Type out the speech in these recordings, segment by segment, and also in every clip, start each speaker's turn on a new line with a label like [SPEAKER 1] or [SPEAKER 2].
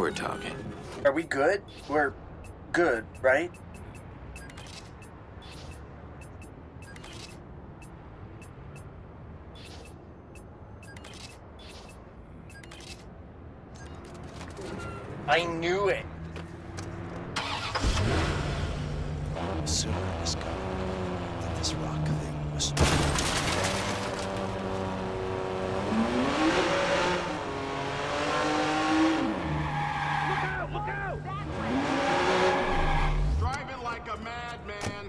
[SPEAKER 1] we're talking.
[SPEAKER 2] Are we good? We're good, right? I knew it.
[SPEAKER 3] Soon I discovered that this rock thing was
[SPEAKER 4] Look out! Driving like a madman.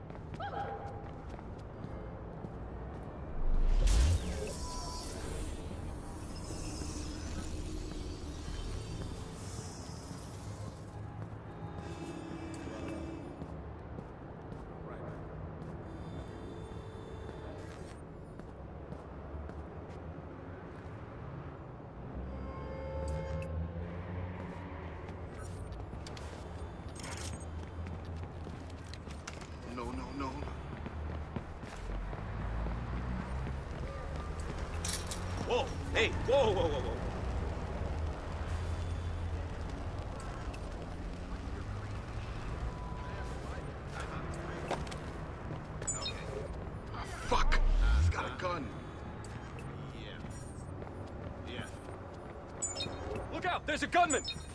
[SPEAKER 4] No.
[SPEAKER 3] Whoa! Hey! Whoa!
[SPEAKER 4] Fuck! He's got a gun.
[SPEAKER 3] Look out! There's a gunman!